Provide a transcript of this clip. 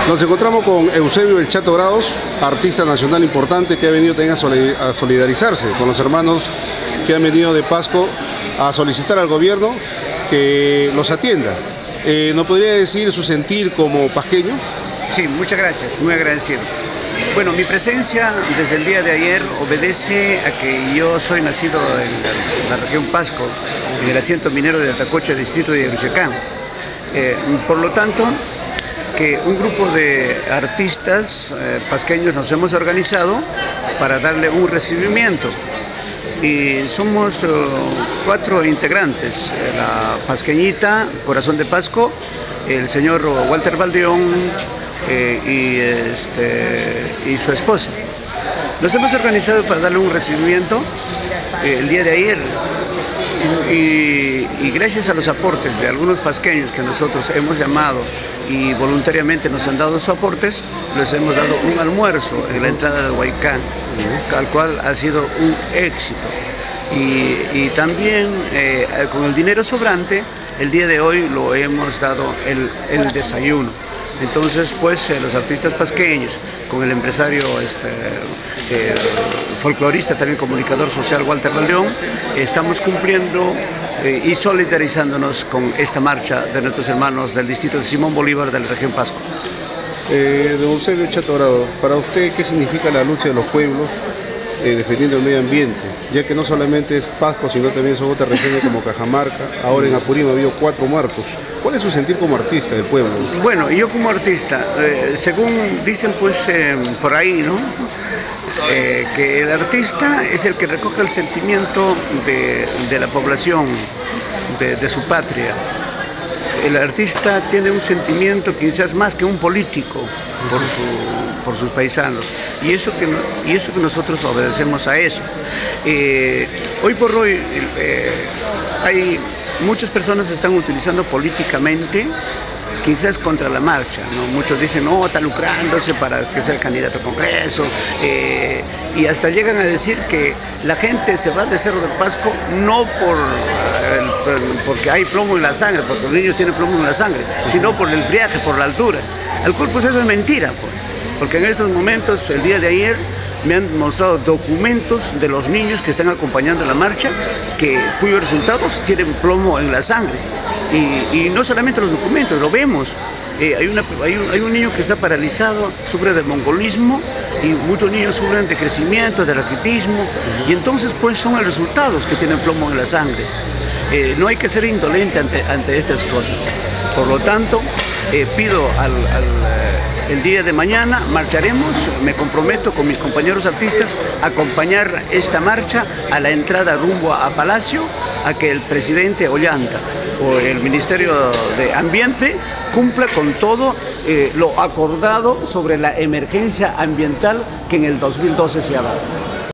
Nos encontramos con Eusebio El Chato Grados, artista nacional importante que ha venido también a solidarizarse con los hermanos que han venido de Pasco a solicitar al gobierno que los atienda. ¿Nos podría decir su sentir como pasqueño? Sí, muchas gracias, muy agradecido. Bueno, mi presencia desde el día de ayer obedece a que yo soy nacido en la región Pasco, en el asiento minero de Atacocha, distrito de Yaruchacán. Por lo tanto, que un grupo de artistas pasqueños nos hemos organizado para darle un recibimiento. Y somos 4 integrantes: la pasqueñita, Corazón de Pasco, el señor Walter Baldeón y su esposa. Nos hemos organizado para darle un recibimiento el día de ayer y gracias a los aportes de algunos pasqueños que nosotros hemos llamado y voluntariamente nos han dado sus aportes, les hemos dado un almuerzo en la entrada de Huaycán, al cual ha sido un éxito. Y también con el dinero sobrante, el día de hoy lo hemos dado el desayuno. Entonces, pues, los artistas pasqueños, con el empresario folclorista, también comunicador social Walter Baldeón, estamos cumpliendo y solidarizándonos con esta marcha de nuestros hermanos del distrito de Simón Bolívar de la región Pasco. Don Eusebio Chato Grados, para usted, ¿qué significa la lucha de los pueblos defendiendo el medio ambiente? Ya que no solamente es Pasco, sino también son otras regiones como Cajamarca. Ahora en Apurímac ha habido 4 muertos. ¿Cuál es su sentir como artista del pueblo? Bueno, yo como artista, según dicen pues por ahí, ¿no? Que el artista es el que recoge el sentimiento de la población, de su patria. El artista tiene un sentimiento quizás más que un político por sus paisanos, y eso que nosotros obedecemos a eso. Hoy por hoy hay muchas personas que están utilizando políticamente, quizás contra la marcha, ¿no? Muchos dicen, no, está lucrándose para que sea el candidato a Congreso, y hasta llegan a decir que la gente se va de Cerro del Pasco no porque hay plomo en la sangre, porque los niños tienen plomo en la sangre, sino por el viaje, por la altura. Al cual pues eso es mentira, pues, porque en estos momentos, el día de ayer, me han mostrado documentos de los niños que están acompañando la marcha, cuyos resultados tienen plomo en la sangre. Y no solamente los documentos, lo vemos. Hay un niño que está paralizado, sufre de mongolismo, y muchos niños sufren de crecimiento, de raquitismo, y entonces pues son los resultados que tienen plomo en la sangre. No hay que ser indolente ante estas cosas. Por lo tanto, pido el día de mañana marcharemos, me comprometo con mis compañeros artistas a acompañar esta marcha a la entrada rumbo a Palacio, a que el presidente Ollanta o el Ministerio de Ambiente cumpla con todo lo acordado sobre la emergencia ambiental que en el 2012 se ha dado.